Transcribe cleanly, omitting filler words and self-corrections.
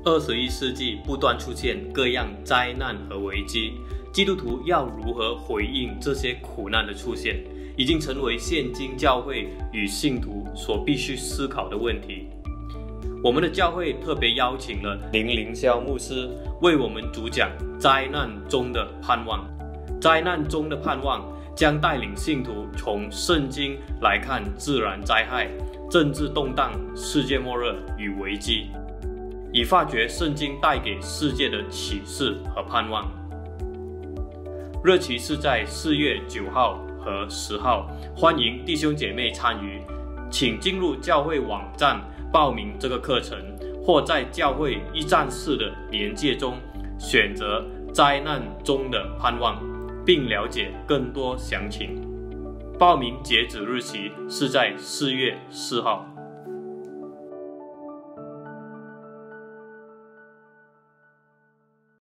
21世纪不断出现各样灾难和危机，基督徒要如何回应这些苦难的出现，已经成为现今教会与信徒所必须思考的问题。我们的教会特别邀请了林凌霄牧师为我们主讲灾难中的盼望。灾难中的盼望将带领信徒从圣经来看自然灾害、政治动荡、世界末日与危机，以发掘圣经带给世界的启示和盼望。日期是在4月9号和10号，欢迎弟兄姐妹参与。请进入教会网站报名这个课程，或在教会一站式的连结中选择灾难中的盼望，并了解更多详情。报名截止日期是在4月4号。